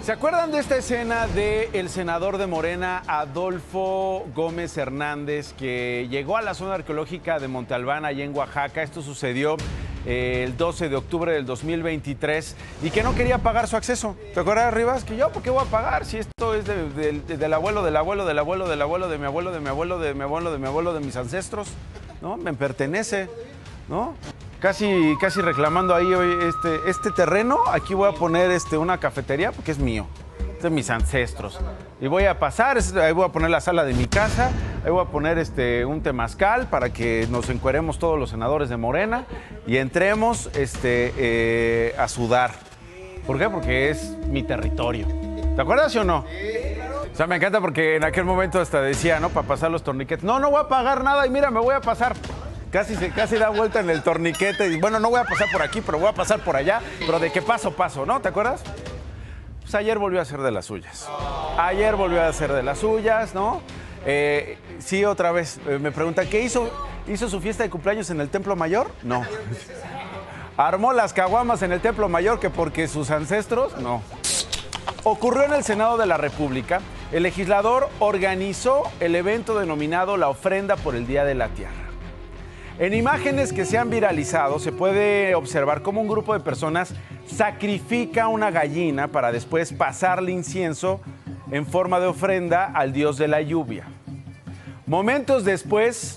¿Se acuerdan de esta escena del senador de Morena, Adolfo Gómez Hernández, que llegó a la zona arqueológica de Monte Albán, allá en Oaxaca? Esto sucedió el 12 de octubre del 2023 y que no quería pagar su acceso. ¿Te acuerdas, Rivas? Que yo, ¿por qué voy a pagar si esto es del abuelo, del abuelo, del abuelo, del abuelo, de mi abuelo, de mi abuelo, de mi abuelo, de mi abuelo, de mis ancestros? ¿No? Me pertenece, ¿no? Casi reclamando ahí este terreno. Aquí voy a poner una cafetería porque es mío, es de mis ancestros. Y voy a pasar, ahí voy a poner la sala de mi casa, ahí voy a poner un temazcal para que nos encueremos todos los senadores de Morena y entremos a sudar. ¿Por qué? Porque es mi territorio. ¿Te acuerdas o no? O sea, me encanta porque en aquel momento hasta decía, ¿no? Para pasar los torniquetes. No voy a pagar nada y mira, me voy a pasar. Casi da vuelta en el torniquete y bueno, no voy a pasar por aquí, pero voy a pasar por allá, pero de que paso, ¿no? ¿Te acuerdas? Pues ayer volvió a hacer de las suyas. Ayer volvió a hacer de las suyas, ¿no? Sí, otra vez. Me preguntan, ¿qué hizo? ¿Hizo su fiesta de cumpleaños en el Templo Mayor? No. ¿Armó las caguamas en el Templo Mayor que porque sus ancestros? No. Ocurrió en el Senado de la República. El legislador organizó el evento denominado La Ofrenda por el Día de la Tierra. En imágenes que se han viralizado se puede observar cómo un grupo de personas sacrifica una gallina para después pasarle incienso en forma de ofrenda al dios de la lluvia. Momentos después,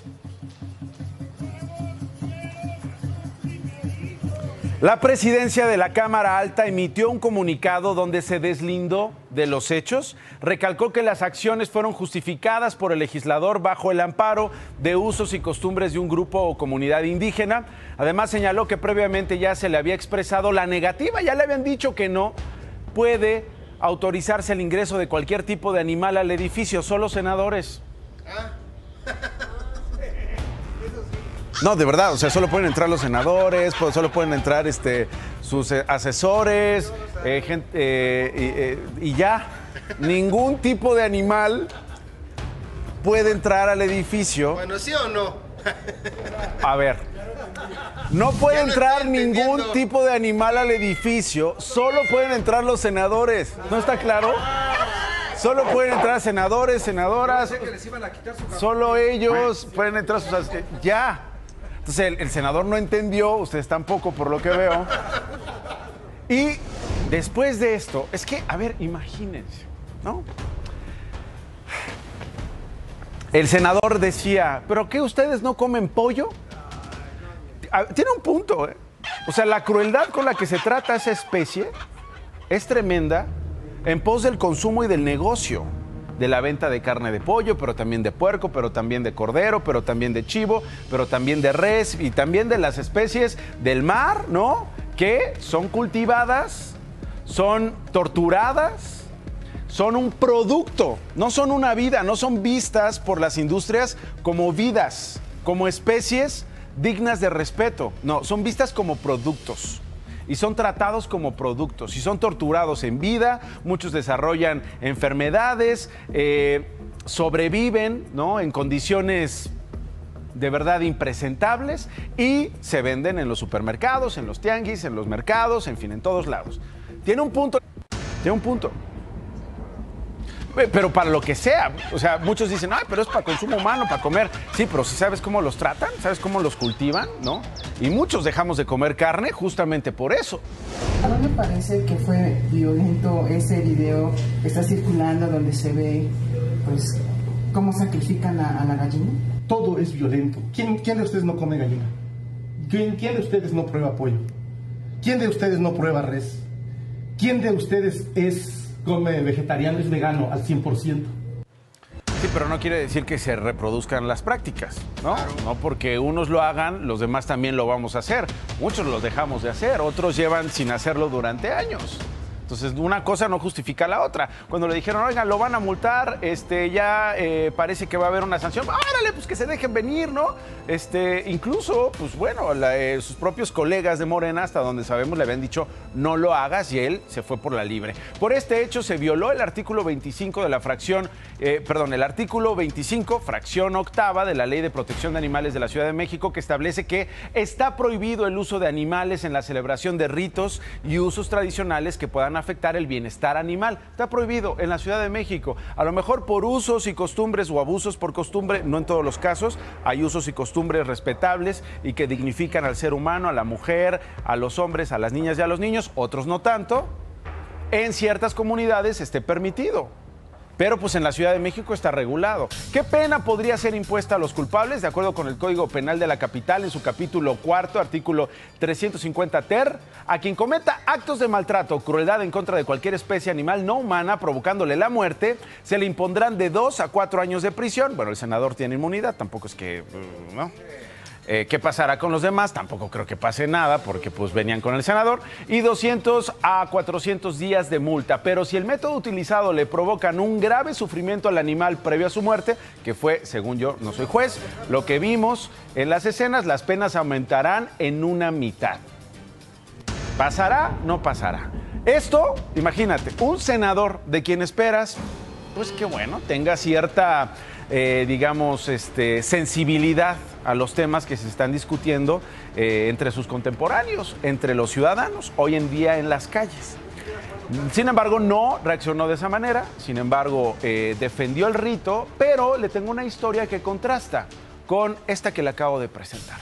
la presidencia de la Cámara Alta emitió un comunicado donde se deslindó de los hechos, recalcó que las acciones fueron justificadas por el legislador bajo el amparo de usos y costumbres de un grupo o comunidad indígena. Además señaló que previamente ya se le había expresado la negativa, ya le habían dicho que no puede autorizarse el ingreso de cualquier tipo de animal al edificio, solo senadores. No, de verdad, o sea, solo pueden entrar los senadores, solo pueden entrar sus asesores, y ya. Ningún tipo de animal puede entrar al edificio. Bueno, ¿sí o no? A ver, no puede entrar ningún tipo de animal al edificio, solo pueden entrar los senadores. ¿No está claro? Solo pueden entrar senadores, senadoras, solo ellos pueden entrar sus asesores. Ya. Entonces el senador no entendió, ustedes tampoco por lo que veo. Y después de esto, es que, a ver, imagínense, ¿no? El senador decía, ¿pero qué, ustedes no comen pollo? Tiene un punto, ¿eh? O sea, la crueldad con la que se trata esa especie es tremenda en pos del consumo y del negocio. De la venta de carne de pollo, pero también de puerco, pero también de cordero, pero también de chivo, pero también de res y también de las especies del mar, ¿no? Que son cultivadas, son torturadas, son un producto, no son una vida, no son vistas por las industrias como vidas, como especies dignas de respeto, no, son vistas como productos. Y son tratados como productos y son torturados en vida, muchos desarrollan enfermedades, sobreviven, ¿no? En condiciones de verdad impresentables y se venden en los supermercados, en los tianguis, en los mercados, en fin, en todos lados. Tiene un punto. Pero para lo que sea, o sea, muchos dicen, ay, pero es para consumo humano, para comer. Sí, pero si sabes cómo los tratan, sabes cómo los cultivan, ¿no? Y muchos dejamos de comer carne justamente por eso. ¿No me parece que fue violento ese video que está circulando donde se ve, pues, cómo sacrifican a la gallina? Todo es violento. ¿Quién de ustedes no come gallina? ¿Quién de ustedes no prueba pollo? ¿Quién de ustedes no prueba res? ¿Quién de ustedes come vegetariano, es vegano al 100%? Sí, pero no quiere decir que se reproduzcan las prácticas, ¿no? No porque unos lo hagan, los demás también lo vamos a hacer. Muchos los dejamos de hacer, otros llevan sin hacerlo durante años. Entonces, una cosa no justifica la otra. Cuando le dijeron, oigan, lo van a multar, parece que va a haber una sanción. ¡Árale, pues que se dejen venir, ¿no? Incluso, pues bueno, sus propios colegas de Morena, hasta donde sabemos, le habían dicho, no lo hagas, y él se fue por la libre. Por este hecho, se violó el artículo 25 de la el artículo 25, fracción octava de la Ley de Protección de Animales de la Ciudad de México, que establece que está prohibido el uso de animales en la celebración de ritos y usos tradicionales que puedan puedan afectar el bienestar animal. Está prohibido en la Ciudad de México. A lo mejor por usos y costumbres o abusos por costumbre, no en todos los casos. Hay usos y costumbres respetables y que dignifican al ser humano, a la mujer, a los hombres, a las niñas y a los niños. Otros no tanto. En ciertas comunidades esté permitido. Pero pues en la Ciudad de México está regulado. ¿Qué pena podría ser impuesta a los culpables? De acuerdo con el Código Penal de la capital, en su capítulo 4, artículo 350 ter, a quien cometa actos de maltrato o crueldad en contra de cualquier especie animal no humana, provocándole la muerte, se le impondrán de 2 a 4 años de prisión. Bueno, el senador tiene inmunidad, tampoco es que... ¿no? ¿Qué pasará con los demás? Tampoco creo que pase nada porque pues venían con el senador. Y 200 a 400 días de multa. Pero si el método utilizado le provocan un grave sufrimiento al animal previo a su muerte, que fue, según yo, no soy juez, lo que vimos en las escenas, las penas aumentarán en una mitad. ¿Pasará? No pasará. Esto, imagínate, un senador de quien esperas, pues que bueno, tenga cierta... digamos, sensibilidad a los temas que se están discutiendo entre sus contemporáneos, entre los ciudadanos, hoy en día en las calles. Sin embargo, no reaccionó de esa manera, sin embargo, defendió el rito, pero le tengo una historia que contrasta con esta que le acabo de presentar.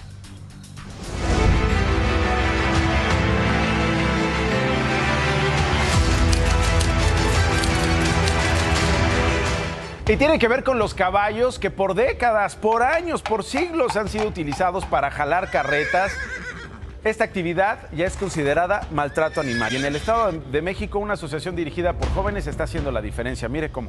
Y tiene que ver con los caballos que por décadas, por años, por siglos han sido utilizados para jalar carretas. Esta actividad ya es considerada maltrato animal. Y en el Estado de México, una asociación dirigida por jóvenes está haciendo la diferencia. Mire cómo.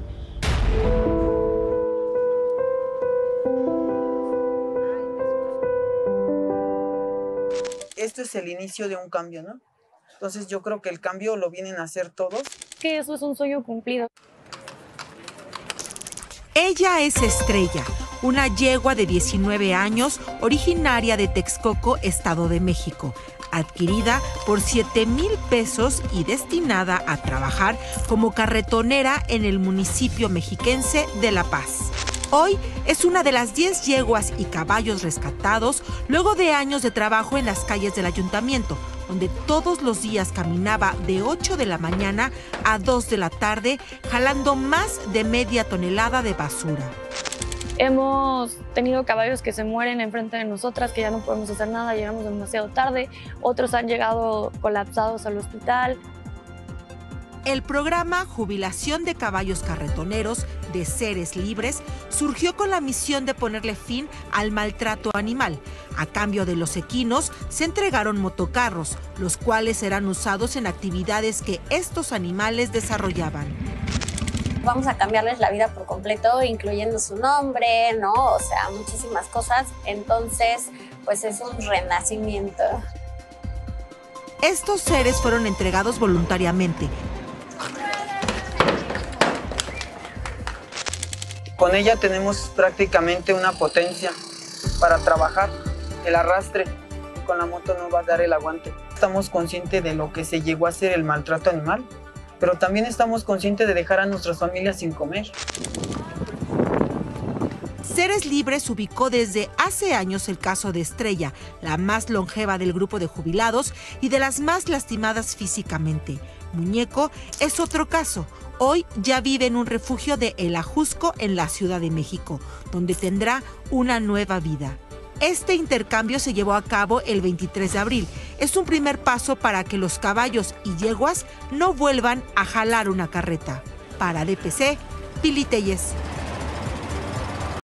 Esto es el inicio de un cambio, ¿no? Entonces yo creo que el cambio lo vienen a hacer todos. Que eso es un sueño cumplido. Ella es Estrella, una yegua de 19 años, originaria de Texcoco, Estado de México, adquirida por 7,000 pesos y destinada a trabajar como carretonera en el municipio mexiquense de La Paz. Hoy es una de las 10 yeguas y caballos rescatados luego de años de trabajo en las calles del ayuntamiento, donde todos los días caminaba de 8 de la mañana a 2 de la tarde, jalando más de media tonelada de basura. Hemos tenido caballos que se mueren enfrente de nosotras, que ya no podemos hacer nada, llegamos demasiado tarde. Otros han llegado colapsados al hospital. El programa Jubilación de Caballos Carretoneros de Seres Libres surgió con la misión de ponerle fin al maltrato animal. A cambio de los equinos, se entregaron motocarros, los cuales serán usados en actividades que estos animales desarrollaban. Vamos a cambiarles la vida por completo, incluyendo su nombre, ¿no? O sea, muchísimas cosas. Entonces, pues es un renacimiento. Estos seres fueron entregados voluntariamente. Con ella tenemos prácticamente una potencia para trabajar, el arrastre. Con la moto no va a dar el aguante. Estamos conscientes de lo que se llegó a hacer el maltrato animal, pero también estamos conscientes de dejar a nuestras familias sin comer. Seres Libres ubicó desde hace años el caso de Estrella, la más longeva del grupo de jubilados y de las más lastimadas físicamente. Muñeco es otro caso. Hoy ya vive en un refugio de El Ajusco en la Ciudad de México, donde tendrá una nueva vida. Este intercambio se llevó a cabo el 23 de abril. Es un primer paso para que los caballos y yeguas no vuelvan a jalar una carreta. Para DPC, Pili Telles.